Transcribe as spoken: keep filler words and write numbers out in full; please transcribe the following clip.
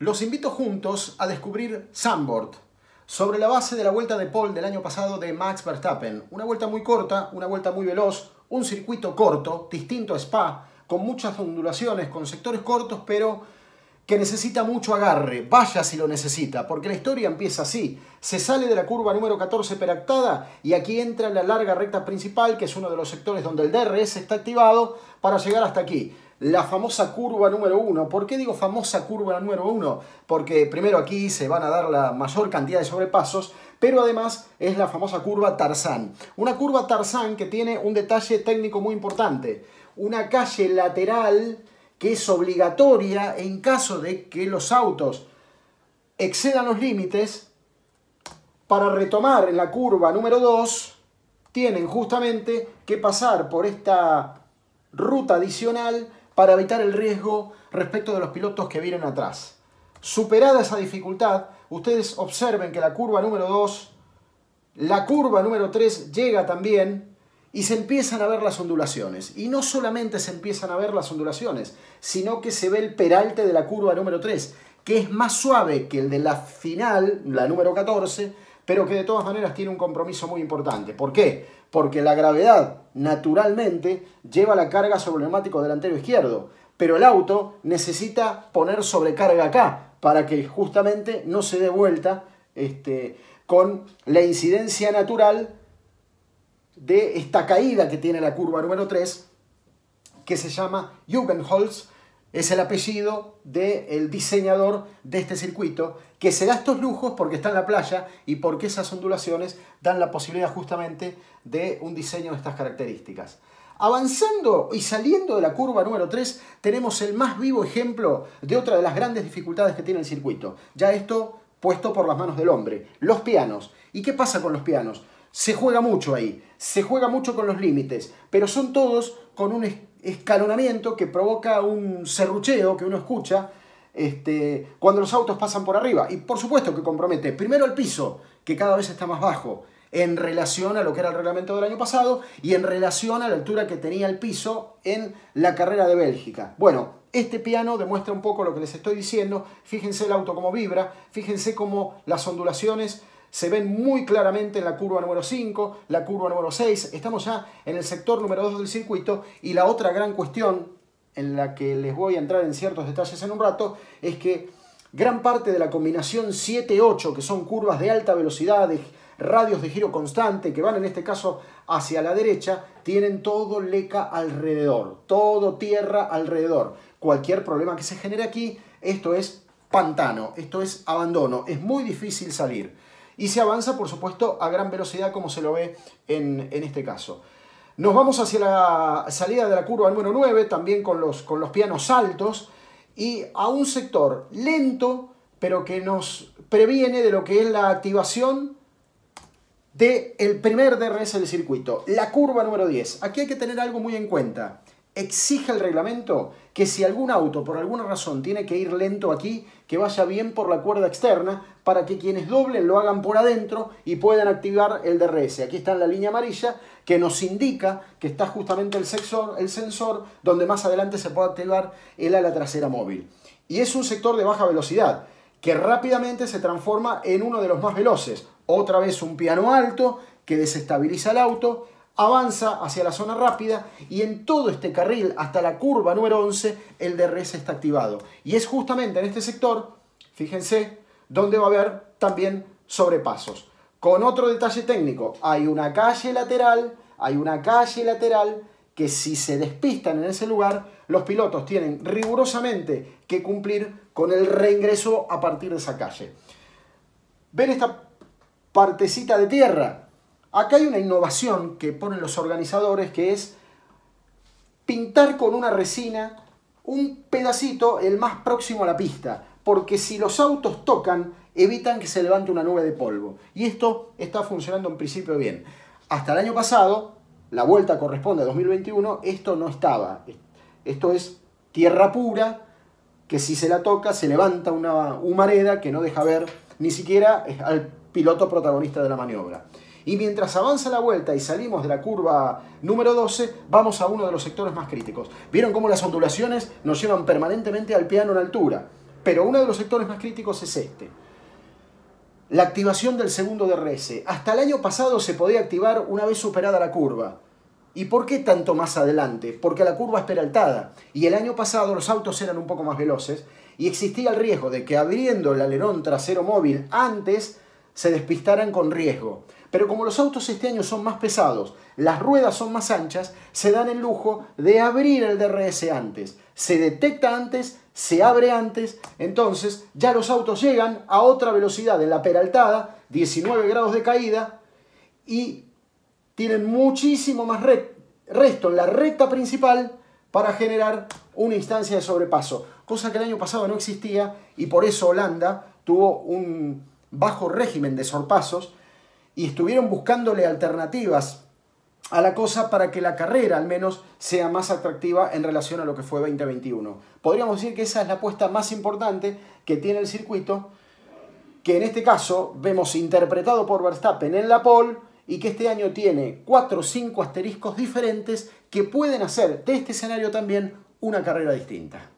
Los invito juntos a descubrir Zandvoort, sobre la base de la vuelta de pole del año pasado de Max Verstappen. Una vuelta muy corta, una vuelta muy veloz, un circuito corto, distinto a Spa, con muchas ondulaciones, con sectores cortos, pero que necesita mucho agarre. Vaya si lo necesita, porque la historia empieza así. Se sale de la curva número catorce peractada y aquí entra la larga recta principal, que es uno de los sectores donde el D R S está activado, para llegar hasta aquí. La famosa curva número uno. ¿Por qué digo famosa curva número uno? Porque primero aquí se van a dar la mayor cantidad de sobrepasos, pero además es la famosa curva Tarzán. Una curva Tarzán que tiene un detalle técnico muy importante. Una calle lateral que es obligatoria en caso de que los autos excedan los límites. Para retomar en la curva número dos, tienen justamente que pasar por esta ruta adicional para evitar el riesgo respecto de los pilotos que vienen atrás. Superada esa dificultad, ustedes observen que la curva número dos, la curva número tres llega también y se empiezan a ver las ondulaciones. Y no solamente se empiezan a ver las ondulaciones, sino que se ve el peralte de la curva número tres, que es más suave que el de la final, la número catorce, pero que de todas maneras tiene un compromiso muy importante. ¿Por qué? Porque la gravedad, naturalmente, lleva la carga sobre el neumático delantero izquierdo, pero el auto necesita poner sobrecarga acá, para que justamente no se dé vuelta este, con la incidencia natural de esta caída que tiene la curva número tres, que se llama Jugenholz. Es el apellido del diseñador de este circuito, que se da estos lujos porque está en la playa y porque esas ondulaciones dan la posibilidad justamente de un diseño de estas características. Avanzando y saliendo de la curva número tres, tenemos el más vivo ejemplo de otra de las grandes dificultades que tiene el circuito. Ya esto puesto por las manos del hombre, los pianos. ¿Y qué pasa con los pianos? Se juega mucho ahí, se juega mucho con los límites, pero son todos con un escalonamiento que provoca un serrucheo que uno escucha este, cuando los autos pasan por arriba. Y por supuesto que compromete primero el piso, que cada vez está más bajo en relación a lo que era el reglamento del año pasado y en relación a la altura que tenía el piso en la carrera de Bélgica. Bueno, este piano demuestra un poco lo que les estoy diciendo. Fíjense el auto cómo vibra, fíjense cómo las ondulaciones se ven muy claramente en la curva número cinco, la curva número seis. Estamos ya en el sector número dos del circuito y la otra gran cuestión en la que les voy a entrar en ciertos detalles en un rato es que gran parte de la combinación siete ocho, que son curvas de alta velocidad, de radios de giro constante, que van en este caso hacia la derecha, tienen todo leca alrededor, todo tierra alrededor. Cualquier problema que se genere aquí, esto es pantano, esto es abandono, es muy difícil salir. Y se avanza, por supuesto, a gran velocidad, como se lo ve en, en este caso. Nos vamos hacia la salida de la curva número nueve, también con los, con los pianos altos, y a un sector lento, pero que nos previene de lo que es la activación del primer D R S del circuito, la curva número diez. Aquí hay que tener algo muy en cuenta. Exige el reglamento que si algún auto por alguna razón tiene que ir lento aquí, que vaya bien por la cuerda externa para que quienes doblen lo hagan por adentro y puedan activar el D R S. Aquí está en la línea amarilla que nos indica que está justamente el sensor, el sensor donde más adelante se puede activar el ala trasera móvil. Y es un sector de baja velocidad que rápidamente se transforma en uno de los más veloces. Otra vez un piano alto que desestabiliza el auto, avanza hacia la zona rápida y en todo este carril hasta la curva número once el D R S está activado. Y es justamente en este sector, fíjense, donde va a haber también sobrepasos. Con otro detalle técnico, hay una calle lateral, hay una calle lateral que si se despistan en ese lugar, los pilotos tienen rigurosamente que cumplir con el reingreso a partir de esa calle. ¿Ven esta partecita de tierra? Acá hay una innovación que ponen los organizadores, que es pintar con una resina un pedacito el más próximo a la pista, porque si los autos tocan, evitan que se levante una nube de polvo. Y esto está funcionando en principio bien. Hasta el año pasado, la vuelta corresponde a dos mil veintiuno, esto no estaba. Esto es tierra pura, que si se la toca se levanta una humareda que no deja ver ni siquiera al piloto protagonista de la maniobra. Y mientras avanza la vuelta y salimos de la curva número doce, vamos a uno de los sectores más críticos. ¿Vieron cómo las ondulaciones nos llevan permanentemente al piano en altura? Pero uno de los sectores más críticos es este. La activación del segundo D R S. Hasta el año pasado se podía activar una vez superada la curva. ¿Y por qué tanto más adelante? Porque la curva es peraltada. Y el año pasado los autos eran un poco más veloces y existía el riesgo de que abriendo el alerón trasero móvil antes se despistaran con riesgo. Pero como los autos este año son más pesados, las ruedas son más anchas, se dan el lujo de abrir el D R S antes. Se detecta antes, se abre antes, entonces ya los autos llegan a otra velocidad en la peraltada, diecinueve grados de caída, y tienen muchísimo más resto en la recta principal para generar una instancia de sobrepaso, cosa que el año pasado no existía y por eso Holanda tuvo un bajo régimen de sorpasos y estuvieron buscándole alternativas a la cosa para que la carrera al menos sea más atractiva en relación a lo que fue veinte veintiuno. Podríamos decir que esa es la apuesta más importante que tiene el circuito, que en este caso vemos interpretado por Verstappen en la pole y que este año tiene cuatro o cinco asteriscos diferentes que pueden hacer de este escenario también una carrera distinta.